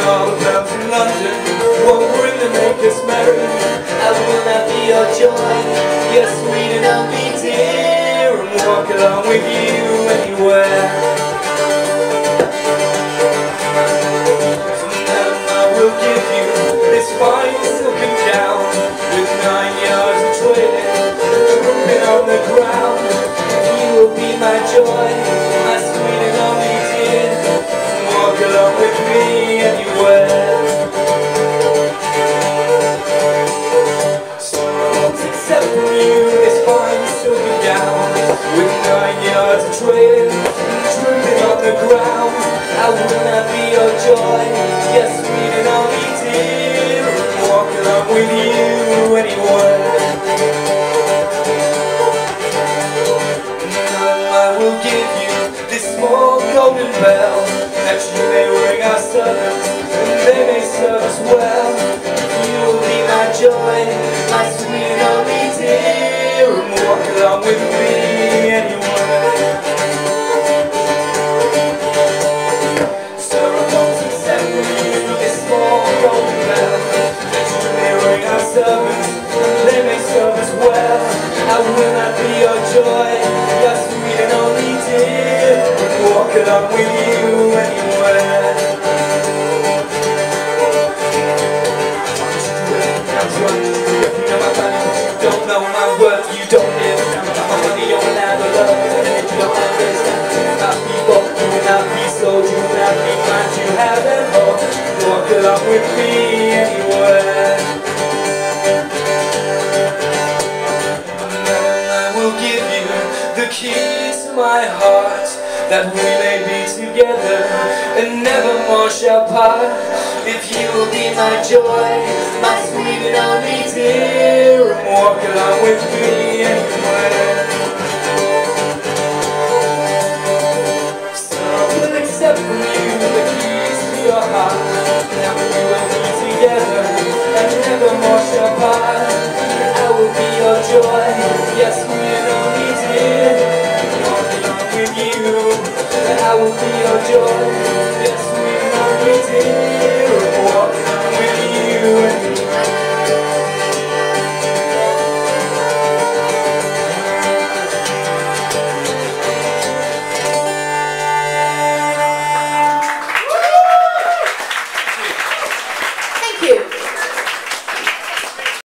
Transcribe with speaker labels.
Speaker 1: all the bells in London won't ring to make us merry. I will not be your joy, your sweet and only dear, and walk along with you anywhere. So now I will give you this fine silken gown with 9 yards of trailing dripping on the ground. You will be my joy, my sweet and only dear, and walk along with me anywhere. So I'll accept from you this fine silken gown with 9 yards of trailing dripping on the ground. I will not be your joy, your sweet and only dear, and walk along with you anywhere. I will give you this small golden bell that you may ring our servants and they may serve us well. You will be my joy, my sweet and only dear, and walk along with me anywhere. So I won't accept from you this small golden bell that you may ring our servants and they may serve us well. I will not be your joy, your sweet and only dear, and walk along with you anywhere. You know my value, but you don't know my worth. You don't live my money, you're allowed to love. And if you don't understand, you will not be bought, you will not be sold, you will not be mine, you have them all. Walk along with me anywhere. Give you the key to my heart, that we may be together and never more shall part. If you will be my joy, my sweet and only dear, and walk along with me anywhere. So I will accept from you the keys to your heart, that we will be together and never more shall part. I will be your joy, yes, sweet and only dear, walk along with you. I will be your joy, yes, sweet and only dear.